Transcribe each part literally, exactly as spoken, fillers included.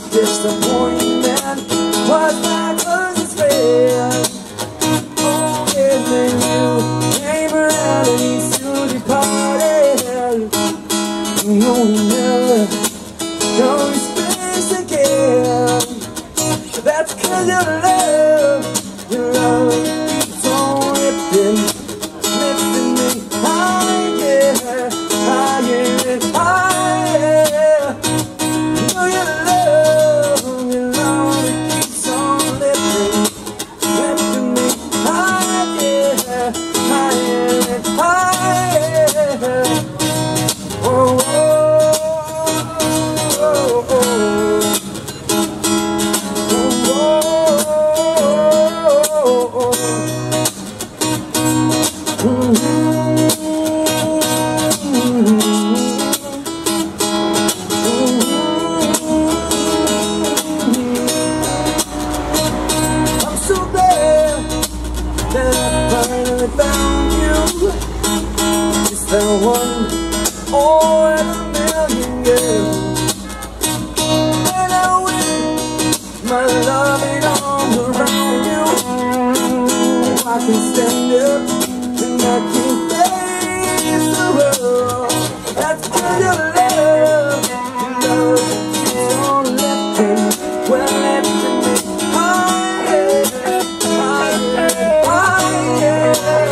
disappointment was my closest friend. Oh, and then you came around and he soon departed. You'll never go to space again. That's 'cause your love, your love keeps on lifting, lifting me higher, higher and higher. Know your love, your love keeps on lifting, lifting me higher, higher and higher. Oh, oh, oh, oh, oh. Found you, it's the one all in a million years. And I wish my loving arms around you. I can stand up and I can face the world. That's 'cause your love, your love keeps on lifting, well lifting me higher, higher, higher.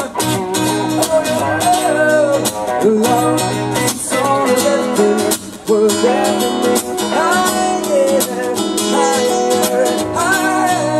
Your love keeps on lifting, we're lifting me higher, higher, higher.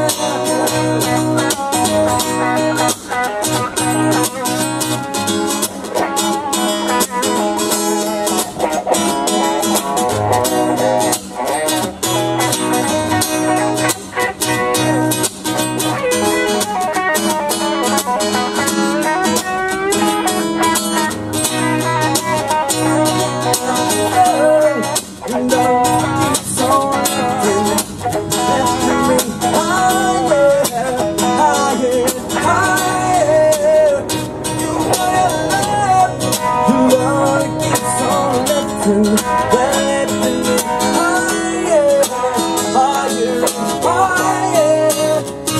And all keeps on lifting, lifting me higher, higher, higher. You know your love, your love keeps on lifting, well lifting me higher, higher, higher.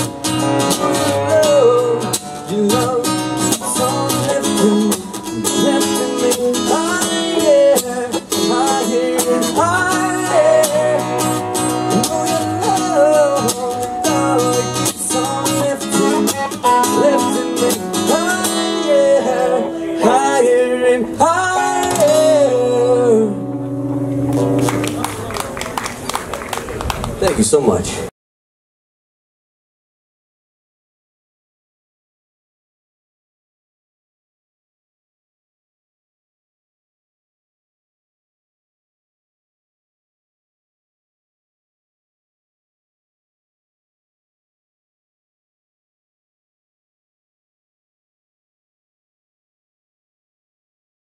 Your love, your love keeps on lifting, lifting me higher, higher and higher. Know your love, your love keeps on lifting, lifting me higher, higher and higher. Thank you so much.